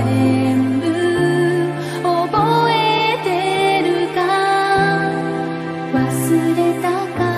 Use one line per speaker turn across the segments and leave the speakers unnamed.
全部覚えてるか忘れたか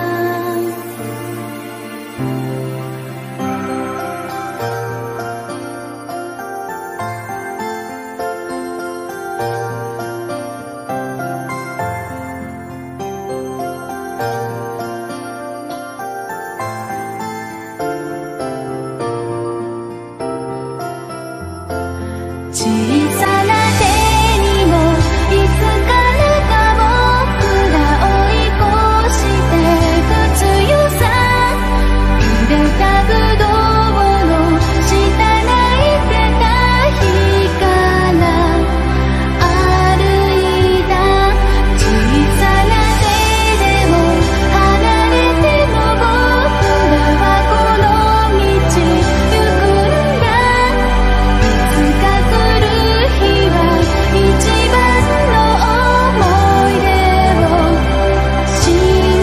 小さな手にもいつからか僕ら追い越してく強さ入れたぶどうの下泣いてた日から歩いた小さな手でも離れても僕らはこの道行くんだいつか来る日は一番の思い出をしま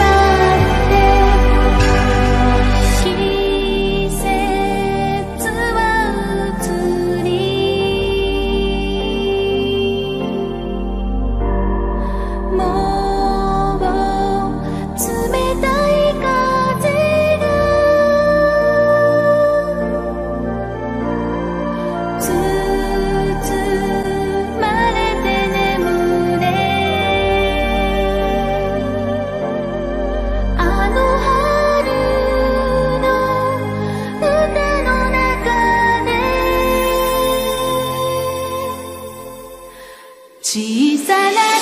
って季節は移りもう冷たい風が包まれて眠れあの春の歌の中で小さな